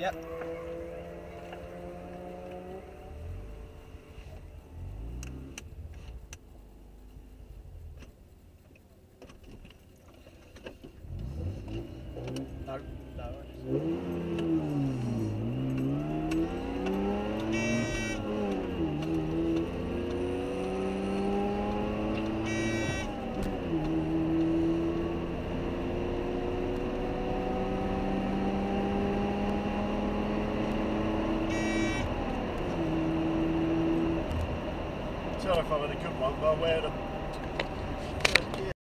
Yep. No, Tell if I've had a good one, but I'll wear the